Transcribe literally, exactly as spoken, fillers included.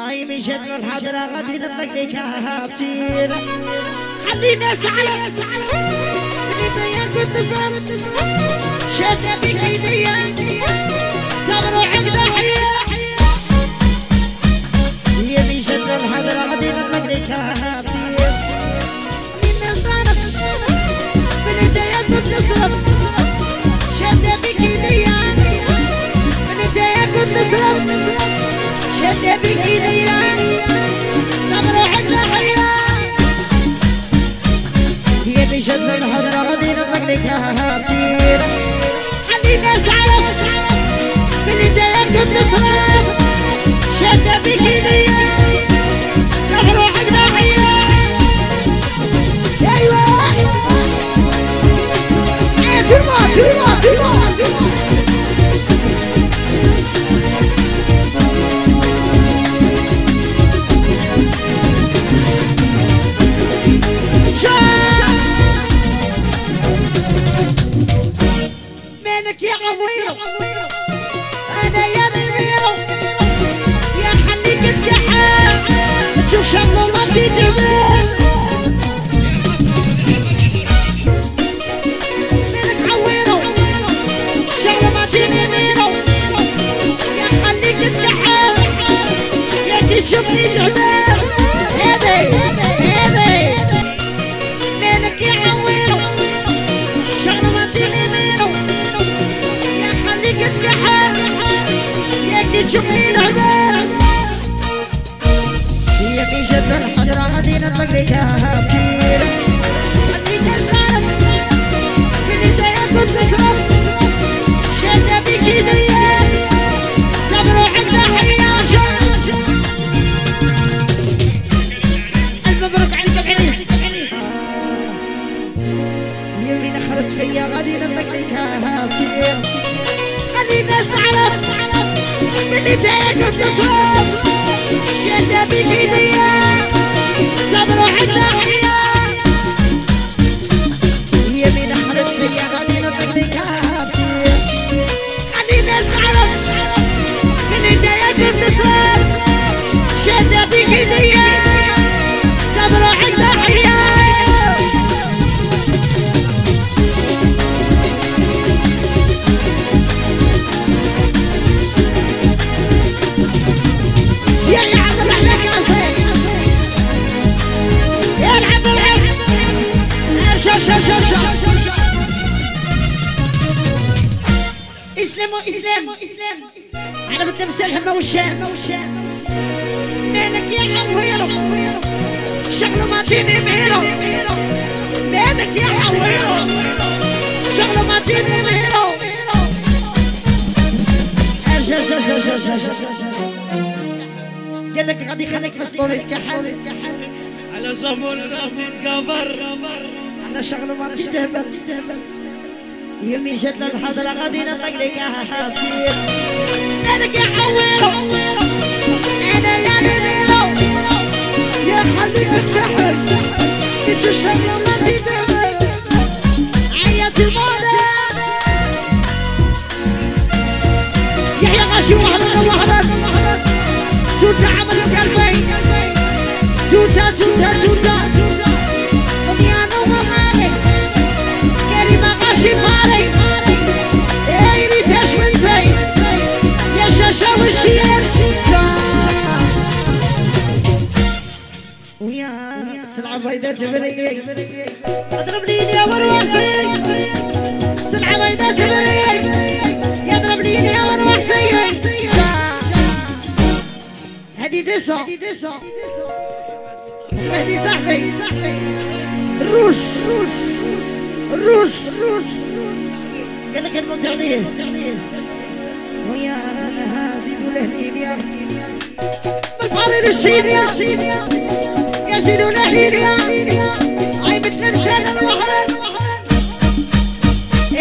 هاي مشت الحضرة غادي نطلق لك هافتير خلينا سعلة بنيتي كنت صارت شادة بك ايديا صبر وعقدة حياة هي مشت الحضرة غادي نطلق لك هافتير خلينا صارت بنيتي كنت صارت شادة بك ايديا بنيتي كنت صارت شادة بك ايديا صبر وعقدة حياة هي مشت الحضرة غادي نطلق لك هافتير خلينا سعلة بنيتي كنت صارت شادة بك ايديا صبر وعقدة حياة ايوه ترمى ترمى ترمى مالك يا عويرو انا يا نميرو يا حنيك تكحل تشوف شغله ما تتعمل مالك عويرو شغله ما تنميرو يا حنيك تكحل يا كي تشوفني تعمل هذي هذي مالك يا عويرو شغله ما تنميرو يا خليك تكحل يا كي تشوفني الهبال يا كي شد الحضرة غادي نطلق لك هافتير خليك تسرب بنيتي كنت تسرب شادة بك ايديا صبر وعقدة حياة ألف مبروك عليك العريس يمي نخرت فيا غادي نطلق لك هافتير خلينا نستعرف بنيتي كنت تصرف شادة بك ايديا صبر وعقدة حياة يمي نخرت فيا غادي نطلق لك هافتير خلينا نستعرف بنيتي كنت تصرف شادة بك ايديا صبر وعقدة حياة اسلموا اسلموا اسلموا على بتلبس الهمة والشام مالك يا عويرو شغله ما تيني مهيرو مالك يا عويرو شغله ما تيني مهيرو قال لك غادي خليك في الصورة كحل على جمهور غادي تكبر على شغله ما تهبل يمي جات للحضرة غادي نطلق لك هافتير مالك يا عويرو انا يا نميرو يا خليك تكحل كيف الشغله ما تهبل عيط الموضة يحيى غاشي وحدك وحدك توتا عملوا قلبي توتا توتا توتا دنيانا ومالي كريمة غاشي مالي اي ريتاش من زي يا شاشة والشير ويا سلعة بيضة تبريك اضرب ليني يا وروحسي سلعة بيضة تبريك يضرب ليني يا وروحسي هدي دسا مهدي صاحبي الروس الروس قال لك المتعنيه ويا زيدوا لهليبيا بالحرير السيديا يا زيدوا لهليبيا